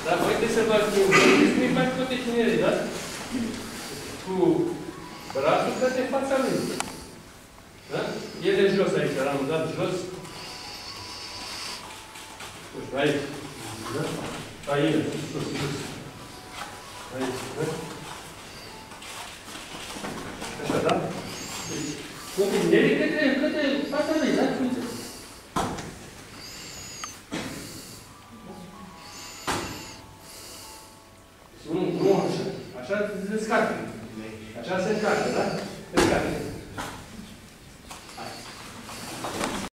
Dar voi trebuie să vă gândiți cum faci toate tinerii, da? Cu brațul către fața lui. Da? E de jos aici, l-am dat jos. Nu știu, aici. Da? Aici, sus, sus. Aici, da? Așa, da? Cu tinerii către fața lui, da? Nu așa. Așa se descarcă. Așa se încarcă, da? Se încarcă.